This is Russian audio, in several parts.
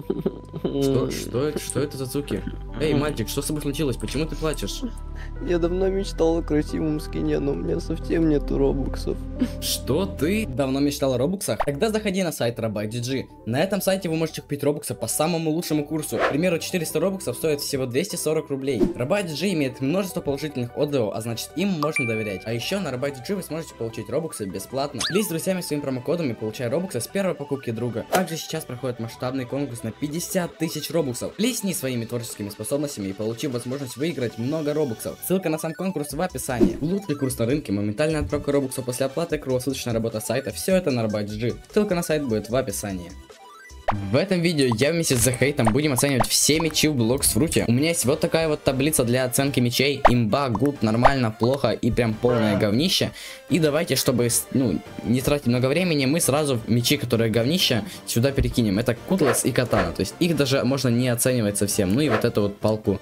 Что это за звуки? Эй, мальчик, что с тобой случилось? Почему ты плачешь? Я давно мечтал о красивом скине, но у меня совсем нету робоксов. Что ты? Давно мечтал о робоксах? Тогда заходи на сайт Robuxg. На этом сайте вы можете купить робоксы по самому лучшему курсу. К примеру, 400 робоксов стоит всего 240 рублей. Robuxg имеет множество положительных отзывов, а значит им можно доверять. А еще на Robuxg вы сможете получить робоксы бесплатно. Делись с друзьями своим промокодом и получай робоксы с первой покупки друга. Также сейчас проходит масштабный конкурс на 50 тысяч робоксов. Плесни своими творческими способностями и получи возможность выиграть много робоксов. Ссылка на сам конкурс в описании. Лучший курс на рынке, моментальная отправка робоксов после оплаты, круглосуточная работа сайта, все это на Robuxg. Ссылка на сайт будет в описании. В этом видео я вместе с The Hate будем оценивать все мечи в Bloxfruit. У меня есть вот такая вот таблица для оценки мечей. Имба, гуд, нормально, плохо и прям полное говнище. И давайте, чтобы не тратить много времени, мы сразу мечи, которые говнище, сюда перекинем. Это Кутлес и Катана. То есть их даже можно не оценивать совсем. Ну и вот эту вот палку,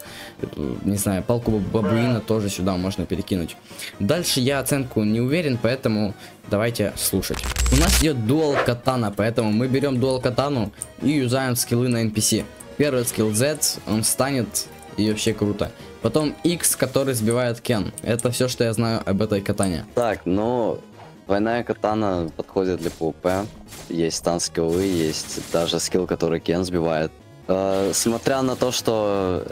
не знаю, палку бабуина тоже сюда можно перекинуть. Дальше я оценку не уверен, поэтому давайте слушать. У нас идет дуал катана, поэтому мы берем дуал катану и юзаем скиллы на NPC. Первый скилл Z, он станет, и вообще круто. Потом X, который сбивает Кен. Это все, что я знаю об этой катане. Так, ну, двойная катана подходит для PvP. Есть стан скиллы, есть даже скилл, который Кен сбивает. Смотря на то, что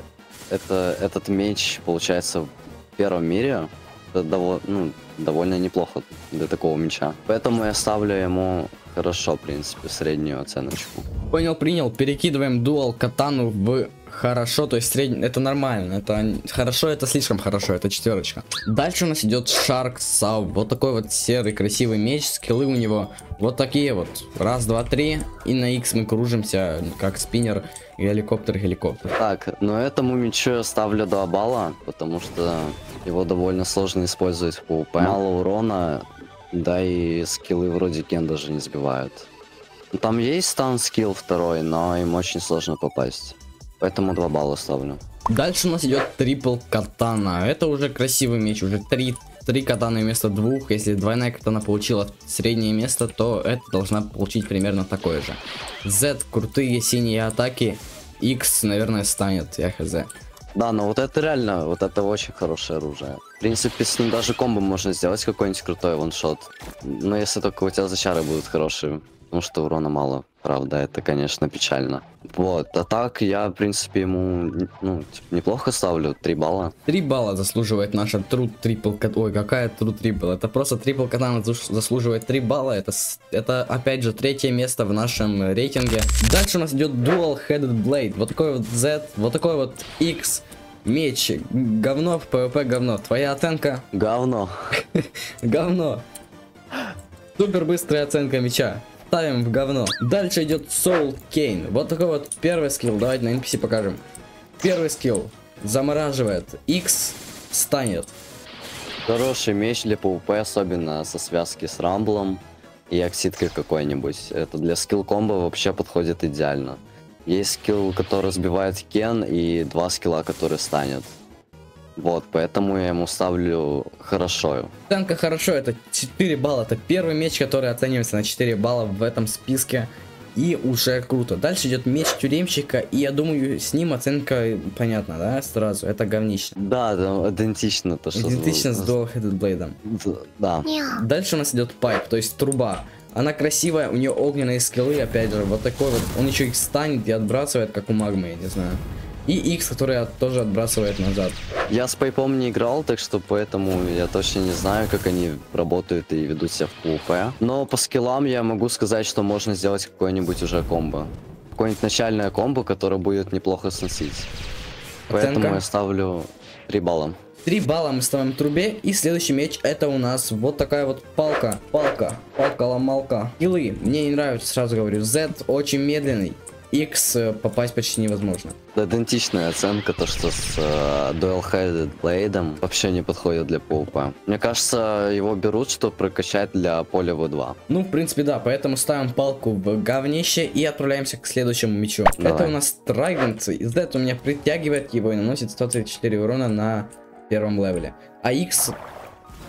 этот меч получается в первом мире, это довольно неплохо для такого меча. Поэтому я ставлю ему хорошо, в принципе, среднюю оценочку. Понял, принял. Перекидываем дуал катану в хорошо, то есть средний, это нормально. Это хорошо, это слишком хорошо, это четверочка. Дальше у нас идет Shark Saw. Вот такой вот серый красивый меч, скиллы у него вот такие вот. Раз, два, три. И на X мы кружимся, как спиннер, геликоптер. Так, но этому мечу я ставлю 2 балла, потому что его довольно сложно использовать в PvP. Мало урона, да и скиллы вроде Кен даже не сбивают. Там есть стан скилл второй, но им очень сложно попасть. Поэтому 2 балла ставлю. Дальше у нас идет трипл катана. Это уже красивый меч, уже 3 катаны вместо 2. Если двойная катана получила среднее место, то это должна получить примерно такое же. Z, крутые синие атаки. X, наверное, станет, я хз. Да, но вот это реально, вот это очень хорошее оружие. В принципе, с ним даже комбо можно сделать какой-нибудь крутой ваншот. Но если только у тебя зачары будут хорошие. Потому что урона мало. Правда, это, конечно, печально. Вот, а так я, в принципе, ему, неплохо ставлю, 3 балла. 3 балла заслуживает наша True Triple Cat. Ой, какая True Triple? Это просто Triple Katana заслуживает 3 балла. Это, опять же, 3-е место в нашем рейтинге. Дальше у нас идет Dual Headed Blade. Вот такой вот Z, вот такой вот X. Меч. Говно в PvP говно. Твоя оценка? Говно. Говно. Супер быстрая оценка меча. Ставим в говно. Дальше идет Soul Cane. Вот такой вот первый скилл. Давайте на NPC покажем. Первый скилл. Замораживает. X станет. Хороший меч для PvP, особенно со связки с рамблом и оксидкой какой-нибудь. Это для скилл комбо вообще подходит идеально. Есть скилл, который сбивает Кен, и 2 скилла, которые станет. Вот, поэтому я ему ставлю хорошо. Оценка хорошо, это 4 балла. Это первый меч, который оценивается на 4 балла в этом списке. И уже круто. Дальше идет меч тюремщика. И я думаю, с ним оценка понятна, да, сразу. Это говнище. Да, там идентично то, что... Идентично с Dual Headed Blade. Да. Дальше у нас идет пайп, то есть труба. Она красивая, у нее огненные скиллы, опять же, вот такой вот. Он еще их станет и отбрасывает, как у магмы, я не знаю. И X, который тоже отбрасывает назад. Я с пайпом не играл, так что поэтому я точно не знаю, как они работают и ведут себя в PvP. Но по скиллам я могу сказать, что можно сделать какое-нибудь уже комбо. Какое-нибудь начальное комбо, которое будет неплохо сносить. Оценка? Поэтому я ставлю 3 балла. 3 балла мы ставим трубе. И следующий меч это у нас вот такая вот палка. Палка-ломалка. Скиллы мне не нравится, сразу говорю. Z очень медленный. X попасть почти невозможно. Идентичная оценка, то что с Dual Headed Blade вообще не подходит для PvP. Мне кажется, его берут, чтобы прокачать для поля V2. Ну, в принципе, да, поэтому ставим палку в говнище и отправляемся к следующему мечу. Давай. Это у нас Трайдент. Z у меня притягивает его и наносит 134 урона на первом левеле. А X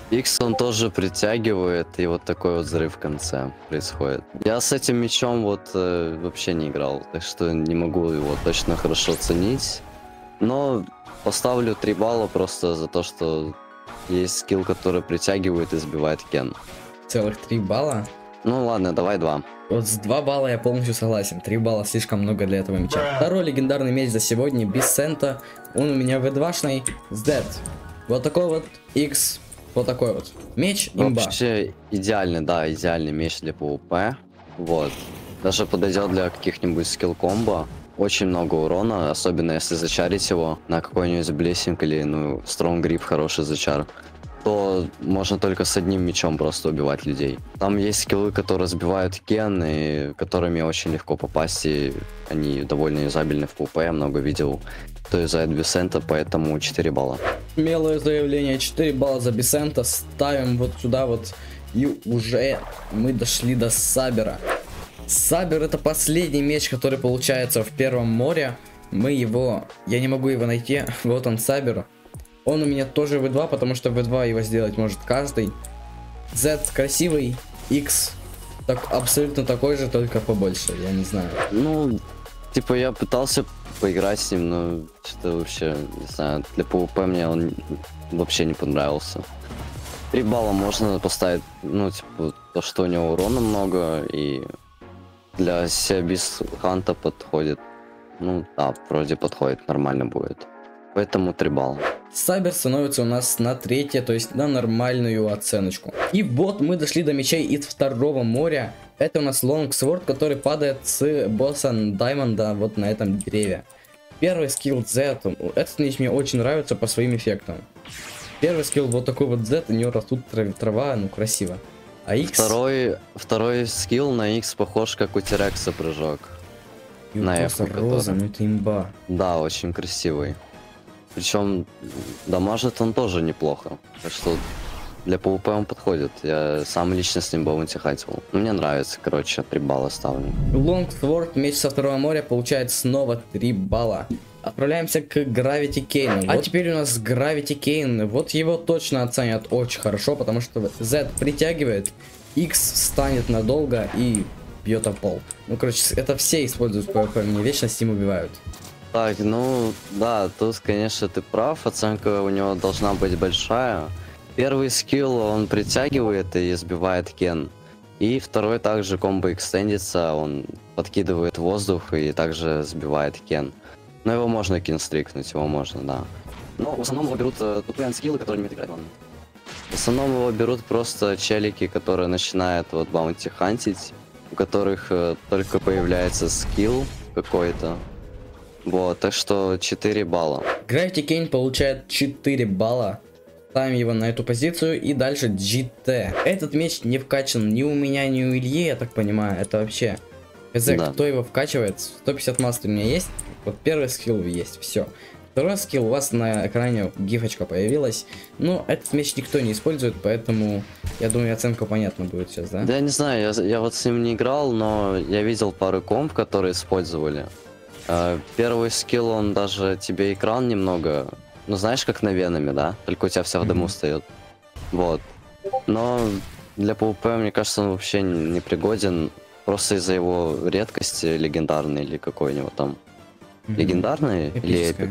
X он тоже притягивает, и вот такой вот взрыв в конце происходит. Я с этим мечом вот вообще не играл, так что не могу его точно хорошо оценить. Но поставлю 3 балла просто за то, что есть скилл, который притягивает и сбивает Кен. Целых 3 балла? Ну ладно, давай 2. Вот с 2 балла я полностью согласен. 3 балла слишком много для этого меча. Второй легендарный меч за сегодня, без цента. Он у меня V2-шный Z. Вот такой вот X. Вот такой вот. Меч имба. Вообще идеальный, да, идеальный меч для PvP. Вот. Даже подойдет для каких-нибудь скилл-комбо. Очень много урона, особенно если зачарить его на какой-нибудь блессинг или, ну, Strong Grip, хороший зачар, то можно только с одним мечом просто убивать людей. Там есть скиллы, которые сбивают Кен, и которыми очень легко попасть, и они довольно юзабельны в PvP, я много видел, кто юзает Бесента, поэтому 4 балла. Смелое заявление, 4 балла за Бесента, ставим вот сюда вот, и уже мы дошли до Сабера. Сабер это последний меч, который получается в первом море. Мы его, я не могу его найти, вот он Сабер. Он у меня тоже V2, потому что V2 его сделать может каждый. Z красивый, X так, абсолютно такой же, только побольше, я не знаю. Ну, типа я пытался поиграть с ним, но что-то вообще, не знаю, для PvP мне он вообще не понравился. 3 балла можно поставить, ну, типа, то, что у него урона много, и для Сиабис Ханта подходит. Ну, да, вроде подходит, нормально будет. Поэтому 3 балла. Сабер становится у нас на 3, то есть на нормальную оценочку. И вот мы дошли до мечей из второго моря. Это у нас Лонгсворд, который падает с босса Даймонда вот на этом дереве. Первый скилл Z, этот меч мне очень нравится по своим эффектам. Первый скилл вот такой вот Z, у него растут трава, ну красиво. А X... Второй скилл на X похож как у Терекса прыжок. На роза, ну это имба. Да, очень красивый. Причем дамажит он тоже неплохо. Так что для PvP он подходит. Я сам лично с ним баунти хатил. Мне нравится, короче, 3 балла ставлю. Лонгсворд, меч со второго моря, получает снова 3 балла. Отправляемся к Gravity Cane. А теперь у нас Gravity Cane. Вот его точно оценят очень хорошо, потому что Z притягивает, X станет надолго и бьет об пол. Ну, короче, это все используют PvP, мне вечно Steam убивают. Так, ну, да, тут, конечно, ты прав, оценка у него должна быть большая. Первый скилл он притягивает и сбивает Кен. И второй также комбо экстендится, он подкидывает воздух и также сбивает Кен. Но его можно кинстрикнуть, его можно, да. Но в основном его берут тупые скиллы, которые не умеют играть. В основном его берут просто челики, которые начинают вот баунти хантить, у которых только появляется скилл какой-то. Вот, так что 4 балла. Gravity Cane получает 4 балла. Ставим его на эту позицию и дальше GT. Этот меч не вкачан ни у меня, ни у Ильи, я так понимаю. Это вообще... Да. Кто его вкачивает? 150 мастер у меня есть. Вот первый скилл есть, все. Второй скилл у вас на экране гифочка появилась. Но этот меч никто не использует, поэтому я думаю, оценка понятна будет сейчас, да? Да я не знаю, я вот с ним не играл, но я видел пару комп, которые использовали. Первый скилл, он даже тебе экран немного, ну знаешь, как на Веноме, да? Только у тебя вся в дыму встает. Вот. Но для PvP, мне кажется, он вообще не пригоден. Просто из-за его редкости легендарный или какой у него там. Легендарный или эпик?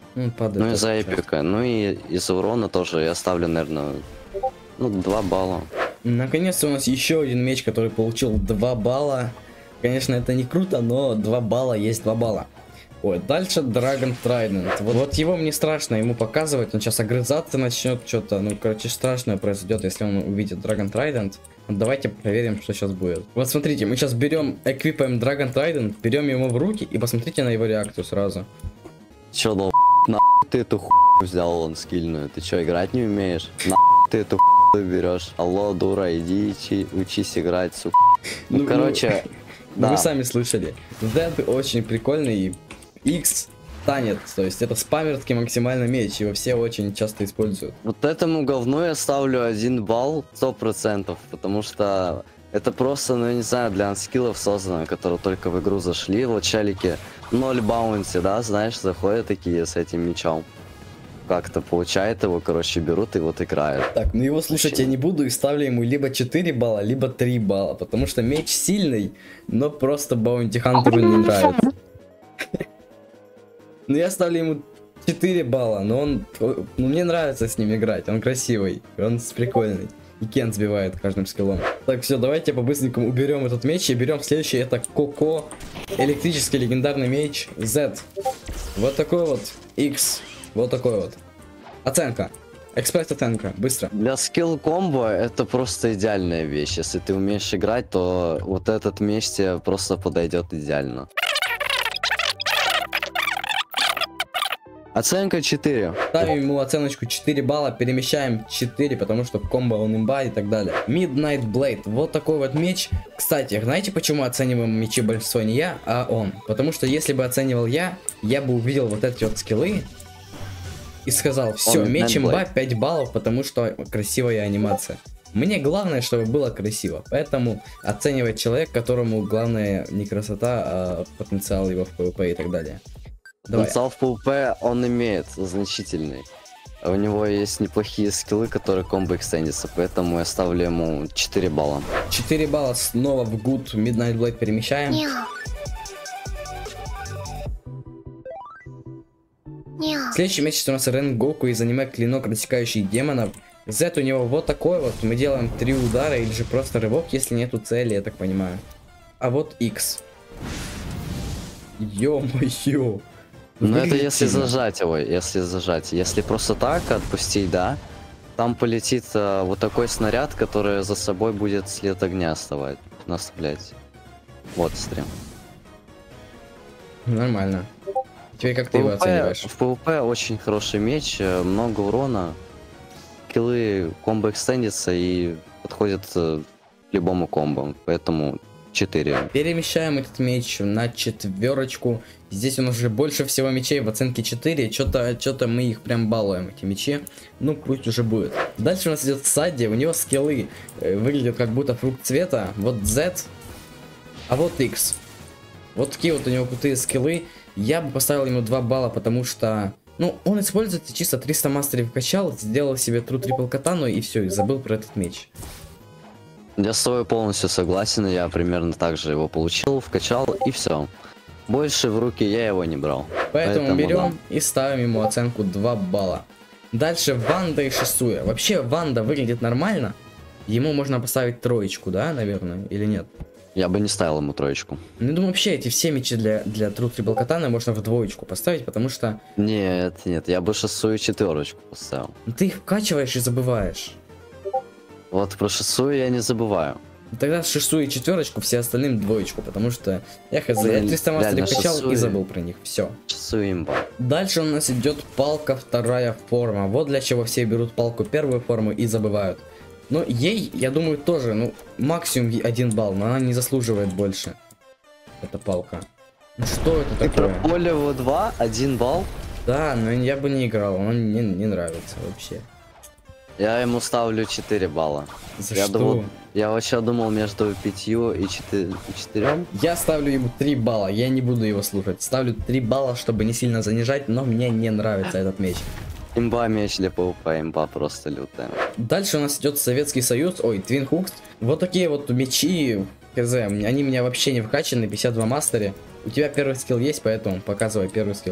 Ну из-за эпика. Ну и из-за урона тоже я ставлю, наверное, ну 2 балла. Наконец-то у нас еще один меч, который получил 2 балла. Конечно, это не круто, но 2 балла есть 2 балла. Ой, дальше Dragon Trident. Вот его мне страшно ему показывать, он сейчас огрызаться начнет, что-то, ну, короче, страшное произойдет, если он увидит Dragon Trident. Вот давайте проверим, что сейчас будет. Вот смотрите, мы сейчас берем, эквипаем Dragon Trident, берем его в руки и посмотрите на его реакцию сразу. Чё, на ты эту взял он скильную? Ты чё, играть не умеешь? На ты эту берешь? Алло, дура, иди учись играть, сука. Ну, короче... Да. Вы сами слышали. Z очень прикольный, X танет, то есть это спамерский максимально меч, его все очень часто используют. Вот этому говну я ставлю 1 балл 100%, потому что это просто, ну я не знаю, для анскиллов создано, которые только в игру зашли, вот челики 0 баунти, да, знаешь, заходят такие с этим мечом. как-то получает его, короче, берут и вот играют. Так, ну его слушать я не буду и ставлю ему либо 4 балла, либо 3 балла, потому что меч сильный, но просто Баунти Хантеру не нравится. Ну я ставлю ему 4 балла, но он, ну мне нравится с ним играть, он красивый, он прикольный. И Кен сбивает каждым скиллом. Так, все, давайте по-быстренькому уберем этот меч и берем следующий, это Коко. Электрический легендарный меч Z. Вот такой вот. X. Вот такой вот. Оценка. Экспресс-оценка. Быстро. Для скилл-комбо это просто идеальная вещь. Если ты умеешь играть, то вот этот меч тебе просто подойдет идеально. Оценка 4. Ставим ему оценочку 4 балла, перемещаем 4, потому что комбо он имба и так далее. Midnight Blade. Вот такой вот меч. Кстати, знаете, почему оцениваем мечи большинство не я, а он? Потому что если бы оценивал я бы увидел вот эти вот скиллы и сказал, все, меч имба 5 баллов, потому что красивая анимация. Мне главное, чтобы было красиво, поэтому оценивать человек, которому главное не красота, а потенциал его в PvP и так далее. Потенциал в PvP он имеет значительный. У него есть неплохие скиллы, которые комбо экстендятся, поэтому я ставлю ему 4 балла. 4 балла снова в Good Midnight Blade перемещаем. Следующий меч у нас Ренгоку из аниме Клинок Рассекающий Демонов. Z у него вот такой вот, мы делаем 3 удара или же просто рывок, если нету цели, я так понимаю. А вот X. Ё-моё. Но это если зажать его, если зажать. Если просто так отпустить, да, там полетит вот такой снаряд, который за собой будет след огня оставлять. Вот стрим. Нормально. Теперь как ты его оцениваешь? В PvP очень хороший меч, много урона. Скиллы комбо экстендится и подходит к любому комбо, поэтому 4. Перемещаем этот меч на 4. Здесь у нас уже больше всего мечей в оценке 4. Что-то мы их прям балуем, эти мечи. Ну, пусть уже будет. Дальше у нас идет Садди. У него скиллы выглядят как будто фрукт цвета. Вот Z, а вот X. Вот такие вот у него крутые скиллы. Я бы поставил ему 2 балла, потому что... Ну, он использует чисто 300 мастеров вкачал, сделал себе True Triple Катану и все, и забыл про этот меч. Я с тобой полностью согласен, я примерно так же его получил, вкачал и все. Больше в руки я его не брал. Поэтому берем и ставим ему оценку 2 балла. Дальше Ванда и Шисуя. Вообще Ванда выглядит нормально. Ему можно поставить 3, да, наверное, или нет? Я бы не ставил ему 3. Ну, думаю, вообще эти все мечи для True Triple Катаны можно в 2 поставить, потому что... Нет, я бы Шисую 4 поставил. Ты их вкачиваешь и забываешь. Вот про Шисую я не забываю. Тогда Шисую и 4, все остальным 2, потому что я хз, я 300 мастеров качал и забыл про них, все. Шисую имба. Дальше у нас идет палка 2 форма. Вот для чего все берут палку 1 форму и забывают. Но ей, я думаю, тоже, ну, максимум 1 балл, но она не заслуживает больше. Эта палка. Ну что это такое? Полево 2, 1 балл? Да, но я бы не играл, он мне не нравится вообще. Я ему ставлю 4 балла. За я что? Думал, я вообще думал между 5 и 4. Я ставлю ему 3 балла, я не буду его слушать. Ставлю 3 балла, чтобы не сильно занижать, но мне не нравится этот меч. Имба меч для PvP, имба просто лютая. Дальше у нас идет Советский Союз, ой, Twin Hooks. Вот такие вот мечи, хз, они меня вообще не вкачаны, 52 мастере. У тебя первый скилл есть, поэтому показывай первый скилл.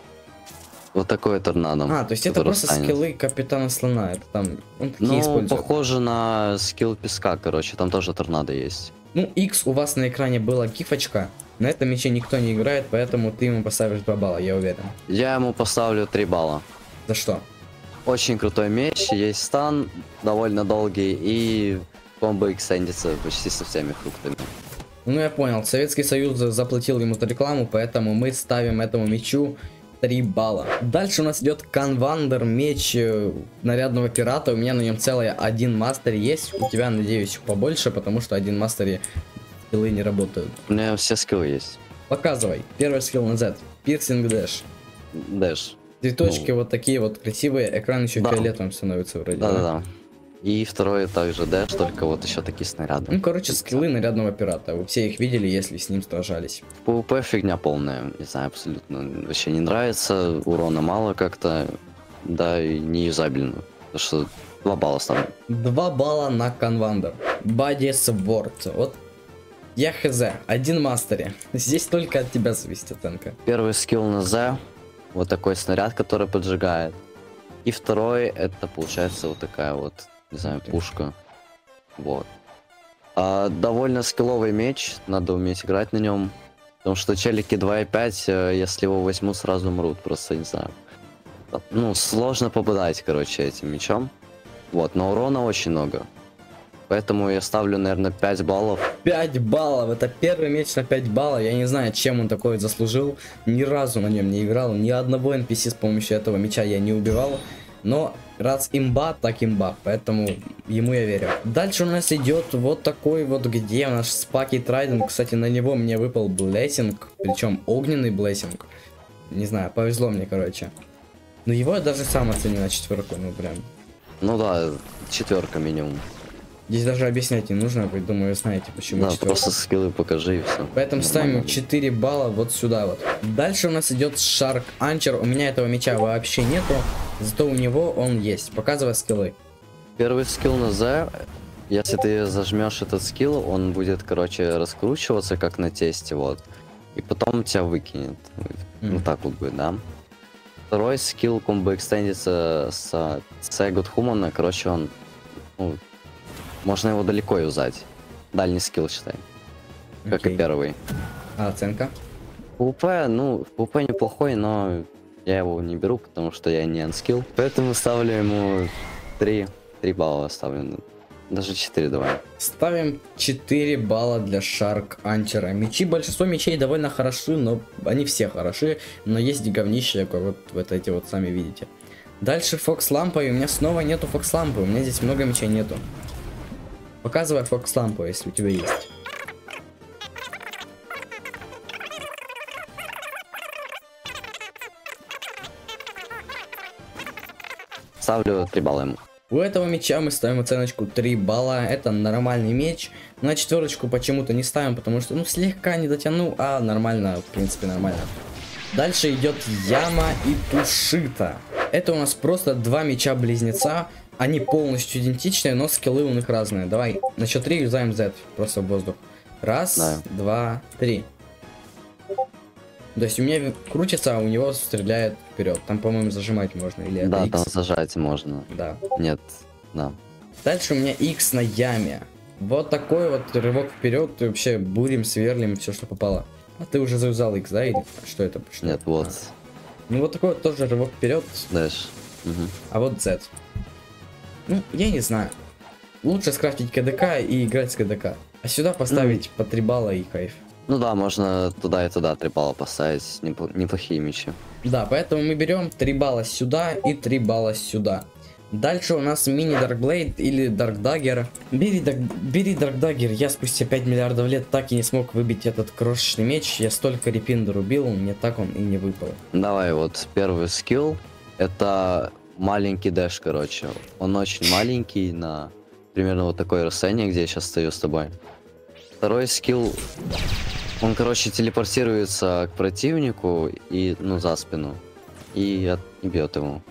Вот такой торнадо. А, то есть это просто скиллы Капитана Слона, это там, он такие использует. Похоже на скилл песка, короче, там тоже торнадо есть. Ну, X у вас на экране была гифочка, на этом мече никто не играет, поэтому ты ему поставишь 2 балла, я уверен. Я ему поставлю 3 балла. За что? Очень крутой меч, есть стан довольно долгий и комбо экстендится почти со всеми фруктами. Ну я понял, Советский Союз заплатил ему за рекламу, поэтому мы ставим этому мечу 3 балла. Дальше у нас идет Канвандер, меч нарядного пирата. У меня на нем целый 1 мастер есть. У тебя, надеюсь, побольше, потому что 1 мастере скиллы не работают. У меня все скиллы есть. Показывай. Первый скилл на Z. Пирсинг Дэш. Дэш. Цветочки вот такие вот красивые. Экран еще фиолетовым становится вроде. Да. И второй также дэш, только вот еще такие снаряды. Ну, короче, скиллы нарядного пирата. Вы все их видели, если с ним сражались. В PvP фигня полная. Не знаю, абсолютно вообще не нравится. Урона мало как-то. да и не юзабельную. Потому что 2 балла ставлю. 2 балла на Convander. Body Sword. Вот я хз, один мастере. Здесь только от тебя зависит оценка. Первый скилл на Z, вот такой снаряд, который поджигает. И второй, это получается вот такая вот, не знаю, пушка. Вот. Довольно скилловый меч, надо уметь играть на нем. Потому что челики 2.5, если его возьму, сразу умрут, просто не знаю. Ну, сложно попадать, короче, этим мечом. Вот, но урона очень много. Поэтому я ставлю, наверное, 5 баллов. 5 баллов, это первый меч на 5 баллов. Я не знаю, чем он такой заслужил. Ни разу на нем не играл. Ни одного NPC с помощью этого меча я не убивал. Но раз имба, так имба. Поэтому ему я верю. Дальше у нас идет вот такой вот, где у нас Спаки Трайден. Кстати, на него мне выпал блессинг. Причем огненный блессинг. Не знаю, повезло мне, короче. Но его я даже сам оценил на 4, ну прям. Ну да, 4 минимум. Здесь даже объяснять не нужно, вы, думаю, знаете, почему. Да, 4. просто скиллы покажи и все. Поэтому ставим 4 балла вот сюда вот. Дальше у нас идет Shark Ancher. У меня этого меча вообще нету, зато у него он есть. Показывай скиллы. Первый скилл на Z, если ты зажмешь этот скилл, он будет, короче, раскручиваться, как на тесте, вот. И потом тебя выкинет. Вот так вот будет, да. Второй скилл комбо экстендится с Good Human, короче, он, ну, можно его далеко юзать. Дальний скилл, считай. Как и первый. А оценка? ПВП, ну, ПВП неплохой, но я его не беру, потому что я не анскилл. Поэтому ставлю ему 3 балла ставлю. Даже 4 давай. Ставим 4 балла для Shark Ancher. Мечи, большинство мечей довольно хороши, но они все хороши. Но есть говнище, как вот эти вот сами видите. Дальше Фокс Лампа, и у меня снова нету Фокс Лампы. У меня здесь много мечей нету. Показывай Фокс Лампу, если у тебя есть. Ставлю 3 балла ему. У этого меча мы ставим оценочку 3 балла. Это нормальный меч. На 4 почему-то не ставим, потому что, ну, слегка не дотяну, а нормально, в принципе, нормально. Дальше идет Яма и Тушита. Это у нас просто 2 меча-близнеца. Они полностью идентичные, но скиллы у них разные. Давай, на счет 3 юзаем Z, просто в воздух. Раз, да. 2, 3. То есть у меня крутится, а у него стреляет вперед. Там, по-моему, зажимать можно. Или это да, X? там зажать можно. Да. Нет, да. Дальше у меня X на яме. Вот такой вот рывок вперед. Ты вообще бурим, сверлим, все, что попало. А ты уже завязал X, да? Или что это? Что? Нет, вот. Ну вот такой вот тоже рывок вперед. Дальше. Угу. А вот Z. Ну, я не знаю. Лучше скрафтить КДК и играть с КДК. А сюда поставить по 3 балла и кайф. Ну да, можно туда и туда 3 балла поставить. Неплохие мечи. Да, поэтому мы берем 3 балла сюда и 3 балла сюда. Дальше у нас мини Darkblade или Dark Dagger. Бери Dark Dagger. Я спустя 5 миллиардов лет так и не смог выбить этот крошечный меч. Я столько репин рубил, мне так он и не выпал. Давай, вот первый скилл. Это маленький дэш, короче. Он очень маленький, на примерно вот такое расстояние, где я сейчас стою с тобой. Второй скилл. Он, короче, телепортируется к противнику и, ну, за спину. И бьет его.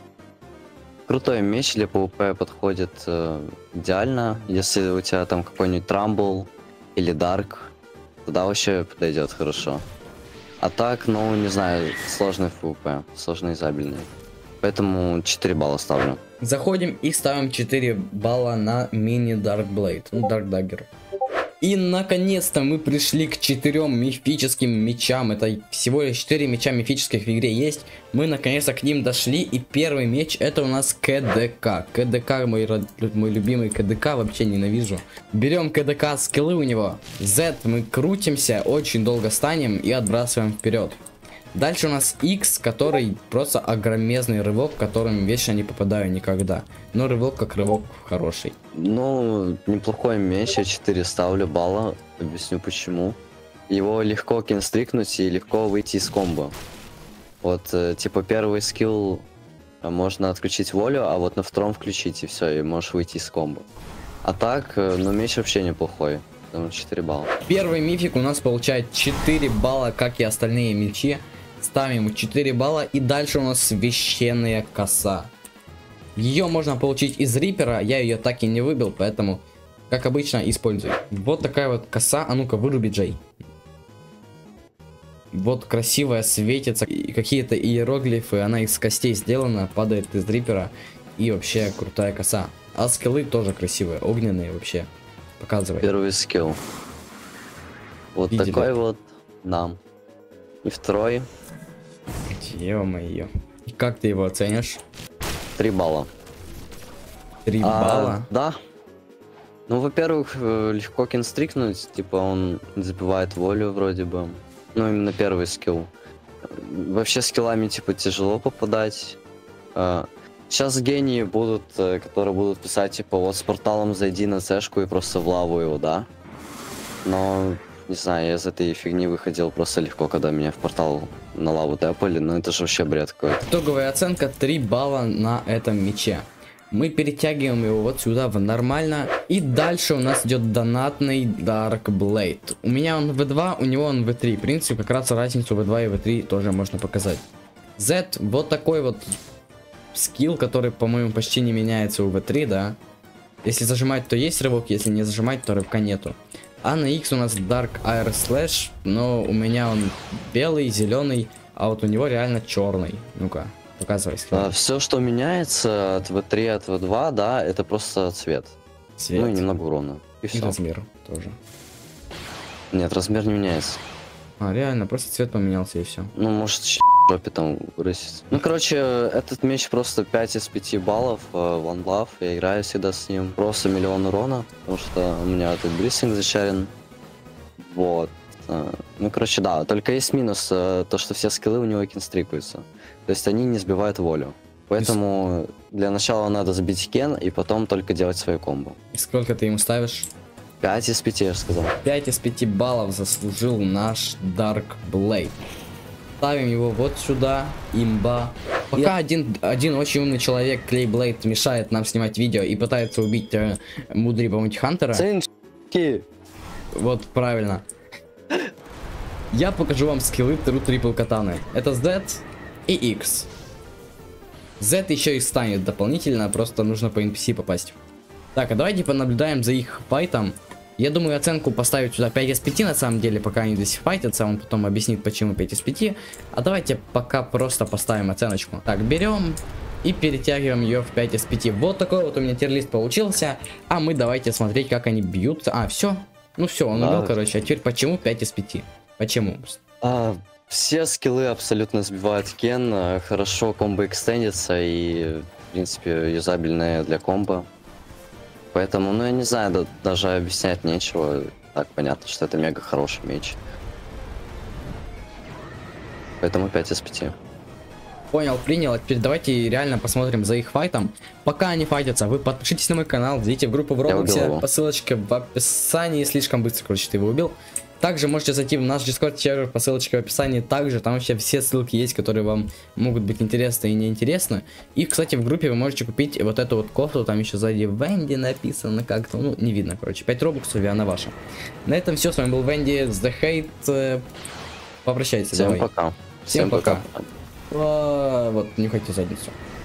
Крутой меч для PvP подходит идеально. Если у тебя там какой-нибудь Трамбл или Дарк, тогда вообще подойдет хорошо. А так, ну, не знаю, сложный PvP, сложный изабельный. Поэтому 4 балла ставлю. Заходим и ставим 4 балла на мини Darkblade, ну, Dark Dagger. И наконец-то мы пришли к 4 мифическим мечам. Это всего лишь 4 меча мифических в игре есть. Мы наконец-то к ним дошли. И первый меч это у нас КДК. КДК, мой любимый КДК, вообще ненавижу. Берем КДК, скиллы у него. Z, мы крутимся, очень долго станем и отбрасываем вперед. Дальше у нас X, который просто огромезный рывок, которым вечно не попадаю никогда. Но рывок как рывок хороший. Ну, неплохой меч, я 4 ставлю балла, объясню почему. Его легко кинстрикнуть и легко выйти из комбо. Вот, типа первый скилл можно отключить волю, а вот на втором включить и все, и можешь выйти из комбо. А так, ну меч вообще неплохой, потому 4 балла. Первый мифик у нас получает 4 балла, как и остальные мечи. Ставим ему 4 балла, и дальше у нас священная коса. Ее можно получить из Рипера, я ее так и не выбил, поэтому, как обычно, использую. Вот такая вот коса, а ну-ка выруби, Джей. Вот красивая, светится, и какие-то иероглифы, она из костей сделана, падает из Рипера, и вообще крутая коса. А скиллы тоже красивые, огненные вообще, показывай. Первый скилл. Вот Видели? такой вот нам. И второй. Ё-моё. Как ты его оценишь? 3 балла. 3 балла? Да. Ну, во-первых, легко кенстрикнуть, типа он забивает волю вроде бы. Ну, именно первый скилл. Вообще скиллами, типа, тяжело попадать. Сейчас гении будут, которые будут писать, типа, вот с порталом зайди на цешку и просто в лаву его, да? Но, не знаю, я из этой фигни выходил просто легко, когда меня в портал на лаву тэпали, но это же вообще бред какой-то. Итоговая оценка 3 балла на этом мече. Мы перетягиваем его вот сюда в нормально. И дальше у нас идет донатный Dark Blade. У меня он V2, у него он V3. В принципе, как раз разницу V2 и V3 тоже можно показать. Z вот такой вот скилл, который, по-моему, почти не меняется у V3, да. Если зажимать, то есть рывок, если не зажимать, то рывка нету. А на X у нас Dark Air Slash, но у меня он белый, зеленый, а вот у него реально черный. Ну-ка, показывай скилл. Все, что меняется от V3, от V2, да, это просто цвет. Цвет. Ну и немного урона. И И все. размер тоже. Нет, размер не меняется. А, реально, просто цвет поменялся и все. Ну, может, в жопе там вырастет. Ну, короче, этот меч просто 5 из 5 баллов, One Love, я играю всегда с ним. Просто миллион урона, потому что у меня этот блистинг зачарен. Вот. Ну, короче, да, только есть минус, то, что все скиллы у него кенстрикаются. То есть они не сбивают волю. Поэтому для начала надо забить кен, и потом только делать свою комбо. И сколько ты ему ставишь? 5 из 5, я же сказал. 5 из 5 баллов заслужил наш Dark Blade. Ставим его вот сюда, имба. Пока один очень умный человек, Клейблейд, мешает нам снимать видео и пытается убить Мудри Баунти Хантера. Цинчки! Вот правильно. Я покажу вам скиллы True Triple Катаны. Это Z и X. Z еще и станет дополнительно, просто нужно по NPC попасть. Так, а давайте понаблюдаем за их файтом. Я думаю, оценку поставить сюда 5 из 5 на самом деле, пока они здесь файтятся. Он потом объяснит, почему 5 из 5. А давайте пока просто поставим оценочку. Так, берем и перетягиваем ее в 5 из 5. Вот такой вот у меня тир-лист получился. А мы давайте смотреть, как они бьются. А, все. Ну все, он убил, короче. А теперь почему 5 из 5? Почему? Все скиллы абсолютно сбивают кен. Хорошо комбо экстендится и, в принципе, юзабельные для комбо. Поэтому, ну я не знаю, даже объяснять нечего. Так понятно, что это мега хороший меч. Поэтому 5 из 5. Понял, принял. А теперь давайте реально посмотрим за их файтом. Пока они файтятся, вы подпишитесь на мой канал, зайдите в группу в Роблоксе по ссылочке в описании. Слишком быстро, короче, ты его убил. Также можете зайти в наш Discord сервер по ссылочке в описании. Также там вообще все ссылки есть, которые вам могут быть интересны и неинтересны. И, кстати, в группе вы можете купить вот эту вот кофту. Там еще сзади Венди написано как-то. Ну, не видно, короче. 5 робоксов, и она ваша. На этом все. С вами был Венди, The Hate. Попрощайтесь. Всем давай. пока. Всем пока. Вот, нюхайте задницу.